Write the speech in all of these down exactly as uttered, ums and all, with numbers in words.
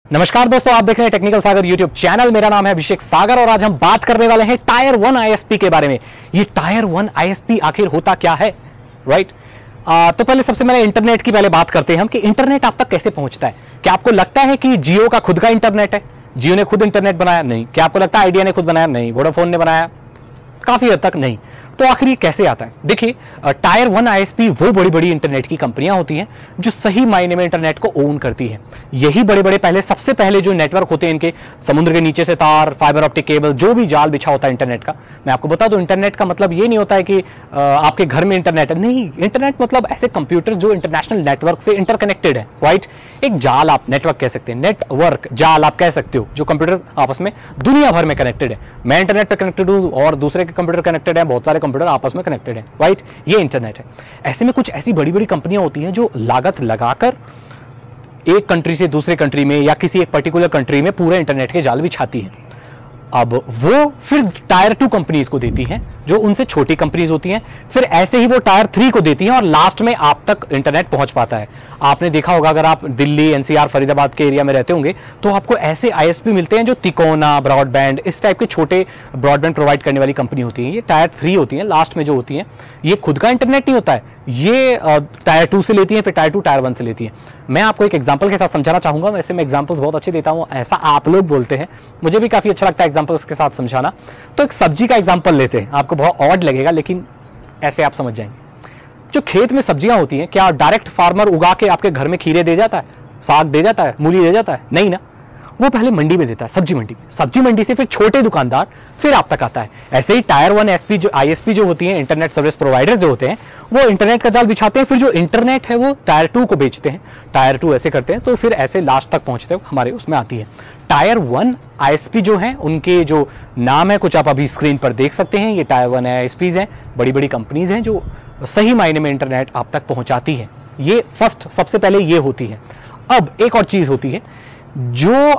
नमस्कार दोस्तों, आप देख रहे हैं टेक्निकल सागर यूट्यूब चैनल। मेरा नाम है अभिषेक सागर और आज हम बात करने वाले हैं टायर वन आईएसपी के बारे में। ये टायर वन आईएसपी आखिर होता क्या है, राइट? तो पहले सबसे पहले इंटरनेट की पहले बात करते हैं हम कि इंटरनेट आप तक कैसे पहुंचता है। क्या आपको लगता है कि जियो का खुद का इंटरनेट है? जियो ने खुद इंटरनेट बनाया? नहीं। क्या आपको लगता है आइडिया ने खुद बनाया? नहीं। वोडाफोन ने बनाया? काफी हद तक नहीं। तो आखिर ये कैसे आता है? देखिए, टायर वन आईएसपी वो बड़ी बड़ी इंटरनेट की कंपनियां होती हैं जो सही मायने में इंटरनेट को ओन करती हैं। यही बड़े बड़े पहले सबसे पहले जो नेटवर्क होते हैं इनके, समुद्र के नीचे से तार, फाइबर ऑप्टिक केबल, जो भी जाल बिछा होता है इंटरनेट का। मैं आपको बता दूं, इंटरनेट का मतलब ये नहीं होता है कि आपके घर में इंटरनेट है। नहीं, इंटरनेट मतलब ऐसे कंप्यूटर जो इंटरनेशनल नेटवर्क से इंटरकनेक्टेड है, राइट? एक जाल आप नेटवर्क कह सकते हैं, नेटवर्क जाल आप कह सकते हो, जो कंप्यूटर आपस में दुनिया भर में कनेक्टेड है। मैं इंटरनेट पर कनेक्टेड हूं और दूसरे के कंप्यूटर कनेक्टेड है, बहुत सारे कंप्यूटर आपस में कनेक्टेड है, राइट? ये इंटरनेट है। ऐसे में कुछ ऐसी बड़ी बड़ी कंपनियां होती हैं जो लागत लगाकर एक कंट्री से दूसरे कंट्री में या किसी एक पर्टिकुलर कंट्री में पूरे इंटरनेट के जाल बिछाती हैं। अब वो फिर टायर टू कंपनीज को देती हैं जो उनसे छोटी कंपनीज होती हैं, फिर ऐसे ही वो टायर थ्री को देती हैं और लास्ट में आप तक इंटरनेट पहुंच पाता है। आपने देखा होगा, अगर आप दिल्ली, एनसीआर, फरीदाबाद के एरिया में रहते होंगे तो आपको ऐसे आईएसपी मिलते हैं जो तिकोना, ब्रॉडबैंड, इस टाइप के छोटे ब्रॉडबैंड प्रोवाइड करने वाली कंपनी होती है। ये टायर थ्री होती हैं, लास्ट में जो होती हैं। ये खुद का इंटरनेट नहीं होता है, ये टायर टू से लेती हैं, फिर टायर टू टायर वन से लेती हैं। मैं आपको एक एग्जांपल के साथ समझाना चाहूंगा। वैसे मैं एग्जांपल्स बहुत अच्छे देता हूं, ऐसा आप लोग बोलते हैं, मुझे भी काफी अच्छा लगता है एग्जांपल्स के साथ समझाना। तो एक सब्जी का एग्जांपल लेते हैं, आपको बहुत ऑड लगेगा लेकिन ऐसे आप समझ जाएंगे। जो खेत में सब्जियां होती हैं, क्या डायरेक्ट फार्मर उगा के आपके घर में खीरे दे जाता है, साग दे जाता है, मूली दे जाता है? नहीं ना, वो पहले मंडी में देता है, सब्जी मंडी। सब्जी मंडी से फिर छोटे दुकानदार, फिर आप तक आता है। ऐसे ही टायर वन एसपी जो आईएसपी जो होती है, इंटरनेट सर्विस प्रोवाइडर जो होते हैं, वो इंटरनेट का जाल बिछाते हैं, फिर जो इंटरनेट है वो टायर टू को बेचते हैं। टायर टू ऐसे करते हैं तो फिर ऐसे लास्ट तक पहुंचते हैं, हमारे उसमें आती है। टायर वन आईएसपी जो है, उनके जो नाम है कुछ आप अभी स्क्रीन पर देख सकते हैं। ये टायर वन आईएसपीज हैं, बड़ी बड़ी कंपनीज हैं जो सही मायने में इंटरनेट आप तक पहुंचाती है। ये फर्स्ट, सबसे पहले ये होती है। अब एक और चीज होती है, जो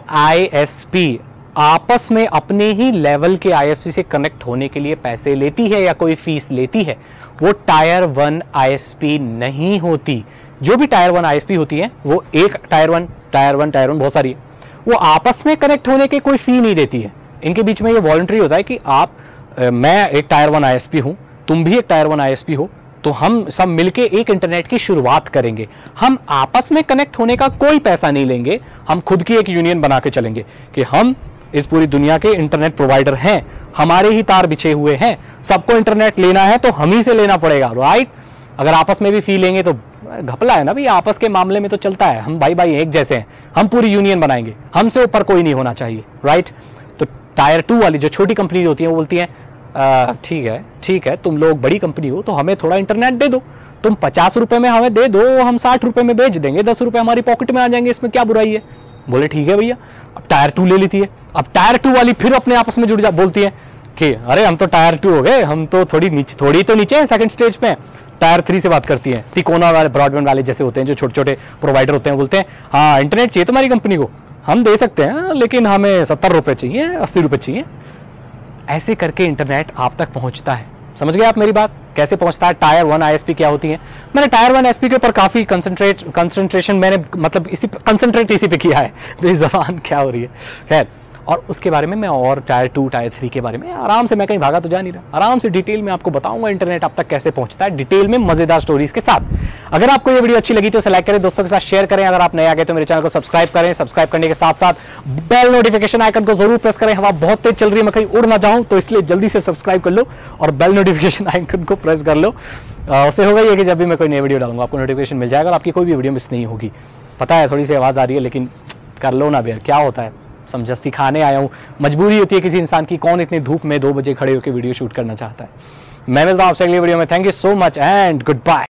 आईएसपी आपस में अपने ही लेवल के आईएसपी से कनेक्ट होने के लिए पैसे लेती है या कोई फीस लेती है, वो टायर वन आईएसपी नहीं होती। जो भी टायर वन आईएसपी होती है वो एक tier one tier one tier one बहुत सारी है, वो आपस में कनेक्ट होने के कोई फी नहीं देती है। इनके बीच में ये वॉलंटरी होता है कि आप, मैं एक टायर वन आईएसपी हूं, तुम भी एक टायर वन आईएसपी हो, तो हम सब मिलके एक इंटरनेट की शुरुआत करेंगे। हम आपस में कनेक्ट होने का कोई पैसा नहीं लेंगे, हम खुद की एक यूनियन बना के चलेंगे कि हम इस पूरी दुनिया के इंटरनेट प्रोवाइडर हैं, हमारे ही तार बिछे हुए हैं, सबको इंटरनेट लेना है तो हम ही से लेना पड़ेगा, राइट? अगर आपस में भी फी लेंगे तो घपला है ना भाई। आपस के मामले में तो चलता है, हम भाई भाई एक जैसे हैं, हम पूरी यूनियन बनाएंगे, हमसे ऊपर कोई नहीं होना चाहिए, राइट? तो टायर टू वाली जो छोटी कंपनी होती है वो बोलती है, ठीक है ठीक है, तुम लोग बड़ी कंपनी हो तो हमें थोड़ा इंटरनेट दे दो, तुम पचास रुपए में हमें दे दो, हम साठ रुपए में बेच देंगे, दस रुपए हमारी पॉकेट में आ जाएंगे, इसमें क्या बुराई है? बोले ठीक है भैया। अब टायर टू ले लेती है। अब टायर टू वाली फिर अपने आपस में जुड़ जा बोलती है कि अरे हम तो टायर टू हो गए, हम तो थोड़ी नीचे, थोड़ी तो नीचे है सेकंड स्टेज पे। टायर थ्री से बात करती है, तिकोना वाले, ब्रॉडबैंड वाले जैसे होते हैं, जो छोटे छोटे प्रोवाइडर होते हैं, बोलते हैं हाँ इंटरनेट चाहिए तुम्हारी कंपनी को, हम दे सकते हैं लेकिन हमें सत्तर रुपए चाहिए, अस्सी रुपए चाहिए। ऐसे करके इंटरनेट आप तक पहुंचता है। समझ गए आप मेरी बात? कैसे पहुंचता है? टायर वन आईएसपी क्या होती है? मैंने टायर वन आईएसपी के ऊपर काफी कंसंट्रेट कंसंट्रेशन मैंने मतलब इसी कंसंट्रेट इसी पे किया है। तो ये जबान क्या हो रही है, खैर। और उसके बारे में मैं और टायर टू टायर थ्री के बारे में आराम से, मैं कहीं भागा तो जा नहीं रहा, आराम से डिटेल में आपको बताऊंगा इंटरनेट आप तक कैसे पहुंचता है, डिटेल में मजेदार स्टोरीज के साथ। अगर आपको ये वीडियो अच्छी लगी तो इसे लाइक करें, दोस्तों के साथ शेयर करें। अगर आप नए आ गए तो मेरे चैनल को सब्सक्राइब करें। सब्सक्राइब करने के साथ साथ बेल नोटिफिकेशन आइकन को जरूर प्रेस करें। हवा बहुत तेज चल रही है, मैं कहीं उड़ ना जाऊं, तो इसलिए जल्दी से सब्सक्राइब कर लो और बेल नोटिफिकेशन आइकन को प्रेस कर लो। उससे होगा ये कि जब भी मैं कोई नई वीडियो डालूंगा आपको नोटिफिकेशन मिल जाएगा और आपकी कोई भी वीडियो मिस नहीं होगी। पता है थोड़ी सी आवाज़ आ रही है लेकिन कर लो ना यार, क्या होता है, समझा, सिखाने आया हूँ। मजबूरी होती है किसी इंसान की, कौन इतनी धूप में दो बजे खड़े होकर वीडियो शूट करना चाहता है। मैं मिलता हूँ आपसे अगली वीडियो में। Thank you so much and good bye.